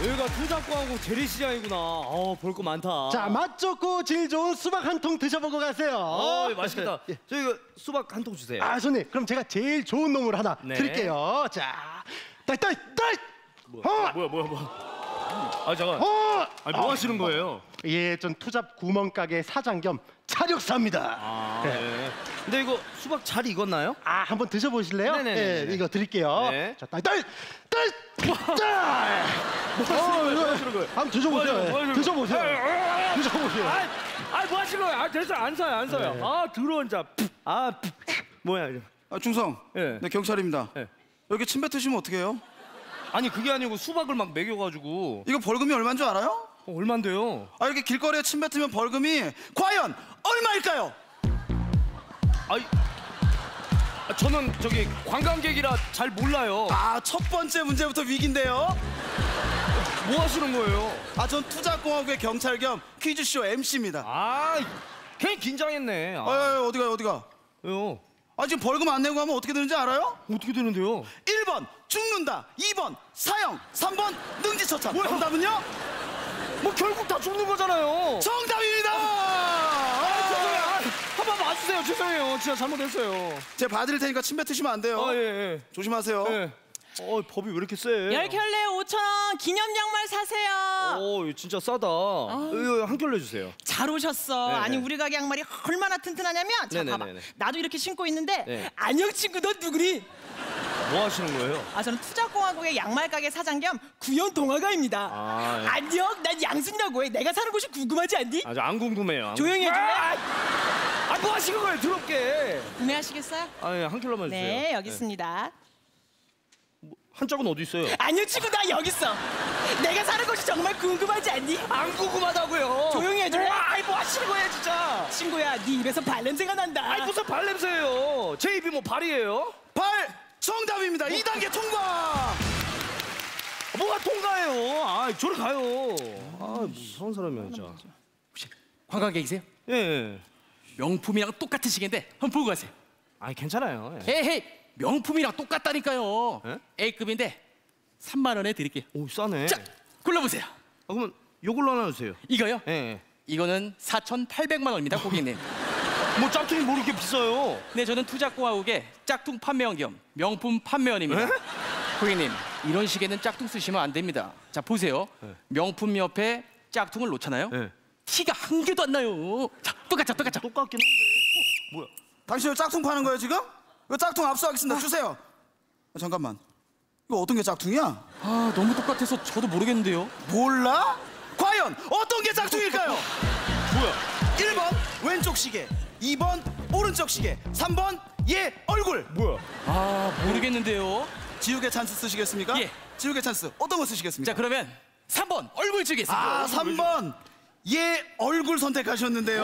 여기가 투잡고하고 재래시장이구나. 볼 거 많다. 자, 맛 좋고 질 좋은 수박 한 통 드셔보고 가세요. 맛있겠다. 저희 수박 한 통 주세요. 아, 손님, 그럼 제가 제일 좋은 놈을 하나 네. 드릴게요. 자, 딸. 뭐야. 아, 잠깐. 아니, 뭐 하시는 거예요? 예, 전 투잡 구멍가게 사장 겸 차력사입니다. 네. 근데 이거 수박 잘 익었나요? 아, 한번 드셔보실래요? 네네네. 네, 이거 드릴게요. 네. 자, 딸. 뭐 하시는 거예요? 한번 드셔보세요. 드셔보세요. 뭐 하시는 거예요? 됐어, 안 사요. 네. 더러운 자. 뭐야 이거? 충성. 네. 네, 경찰입니다. 네. 여기 침 뱉으시면 어떡해요? 아니 그게 아니고 수박을 막 먹여가지고. 이거 벌금이 얼마인 줄 알아요? 얼만데요? 이렇게 길거리에 침 뱉으면 벌금이 과연 얼마일까요? 저는 저기 관광객이라 잘 몰라요. 첫 번째 문제부터 위기인데요. 뭐 하시는 거예요? 전 투자공화국의 경찰 겸 퀴즈쇼 MC입니다. 괜히 긴장했네. 어디가? 왜요? 지금 벌금 안 내고 가면 어떻게 되는지 알아요? 어떻게 되는데요? 1번 죽는다, 2번 사형, 3번 능지처참. 정답은요? 뭐 결국 다 죽는 거잖아요. 정답입니다! 죄송해요. 한번 봐주세요. 죄송해요. 진짜 잘못했어요. 제가 봐드릴 테니까 침 뱉으시면 안 돼요. 예. 조심하세요. 예. 법이 왜 이렇게 세? 10켤레 5,000원 기념 양말 사세요. 이거 진짜 싸다. 이거 한 켤레 주세요. 잘 오셨어. 네네. 아니 우리 가게 양말이 얼마나 튼튼하냐면 자 네네네네. 봐봐. 나도 이렇게 신고 있는데 네. 안녕 친구 너 누구니? 뭐 하시는 거예요? 저는 투자공화국의 양말 가게 사장 겸 구현 동화가입니다. 예. 안녕 난 양순이라고 해. 내가 사는 곳이 궁금하지 않니? 안 궁금해요. 조용히 해줄래? 뭐 하시는 거예요? 더럽게. 구매하시겠어요? 한 킬로만 주세요. 네 여기 있습니다. 한 짝은 어디 있어요? 안녕 친구 나 여기 있어. 내가 사는 곳이 정말 궁금하지 않니? 안 궁금하다고요. 조용히 해줄래? 뭐 하시는 거예요, 진짜? 친구야 네 입에서 발냄새가 난다. 무슨 발냄새예요? 제 입이 뭐 발이에요? 발 정답입니다. 2단계 통과. 뭐가 통과해요? 저리 가요. 무서운 사람이야, 진짜. 관광객이세요? 예. 명품이랑 똑같은 시계인데 한번 보고 가세요. 괜찮아요. 헤이 명품이랑 똑같다니까요. 예? A급인데 3만 원에 드릴게요. 오, 싸네. 자, 골라보세요. 그러면 요걸로 하나 주세요. 이거요? 예. 이거는 4,800만 원입니다, 고객님. 뭐 짝퉁이 뭐 이렇게 비싸요? 네, 저는 투자공화국의 짝퉁 판매원 겸 명품 판매원입니다. 고객님, 이런 시계는 짝퉁 쓰시면 안 됩니다. 자, 보세요. 명품 옆에 짝퉁을 놓잖아요. 티가 한 개도 안 나요. 자, 똑같죠? 똑같긴 한데. 뭐야? 당신 짝퉁 파는 거예요 지금? 이거 짝퉁 압수하겠습니다. 주세요. 잠깐만. 이거 어떤 게 짝퉁이야? 너무 똑같아서 저도 모르겠는데요. 몰라? 과연 어떤 게 짝퉁일까요? 뭐야? 1번 왼쪽 시계, 2번 오른쪽 시계, 3번 얘 얼굴. 뭐야? 모르겠는데요. 지우개 찬스 쓰시겠습니까? 예. 지우개 찬스 어떤 거 쓰시겠습니까? 자, 그러면 3번 얼굴 주겠습니다. 3번 얘 얼굴 선택하셨는데요.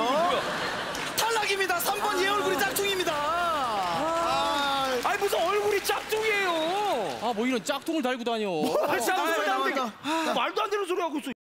탈락입니다. 3번 얘 얼굴이 짝퉁입니다. 무슨 얼굴이 짝퉁이에요? 뭐 이런 짝퉁을 달고 다녀. 말도 안 되는 소리 하고 있어.